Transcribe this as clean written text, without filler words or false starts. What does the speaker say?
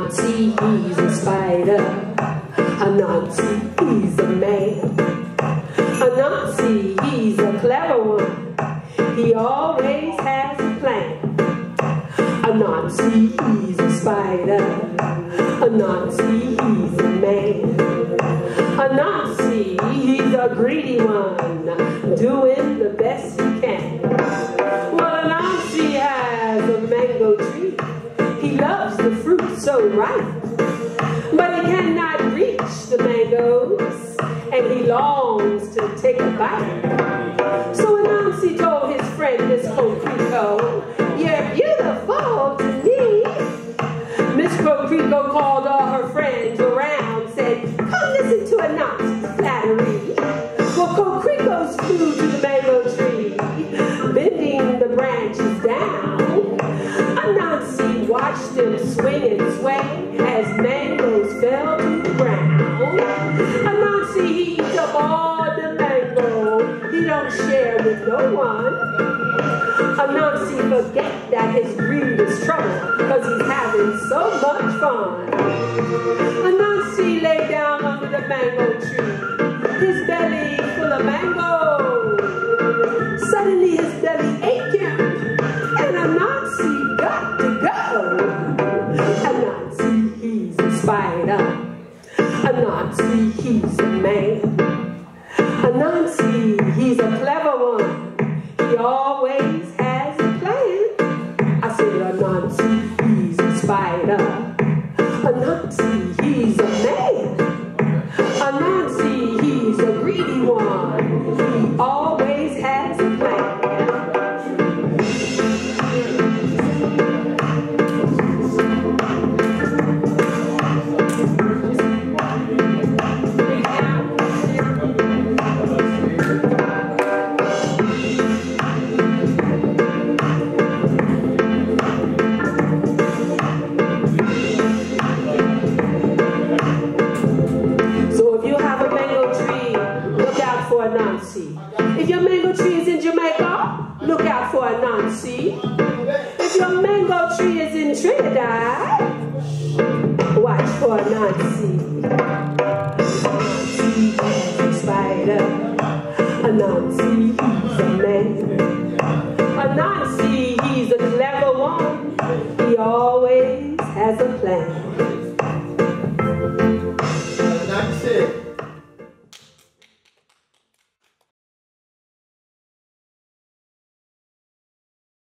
Anansi, he's a spider. Anansi, he's a man. Anansi, he's a clever one. He always has a plan. Anansi, he's a spider. Anansi, he's a man. Anansi, he's a greedy one, doing the best he can. Well, Anansi has a mango tree. He loves the fruit so ripe, but he cannot reach the mangoes, and he longs to take a bite. So Anansi told his friend, Miss Cocrico, "You're beautiful to me." Miss Cocrico called all her friends around, said, "Come listen to Anansi's flattery." Well, Cocrico's flew to the mango tree, bending the branches down. Anansi watched them swing and sway as mangoes fell to the ground. Anansi eats up all the mango. He don't share with no one. Anansi forget that his greed is trouble, cause he's having so much fun. Anansi lay down under the mango tree, his belly full of mango. Suddenly his belly ached him, and Anansi got to go. Anansi, he's a spider. Anansi, he's a man. Anansi, he's a clever one. He always has a plan. I said, Anansi, he's a spider. Anansi, he's a man. Anansi, he's a greedy one. He always has a plan. If your mango tree is in Jamaica, look out for Anansi. If your mango tree is in Trinidad, watch for Anansi. Anansi, he's a spider. Anansi, he's a man. Anansi, he's a clever one. He always has a plan. That's it.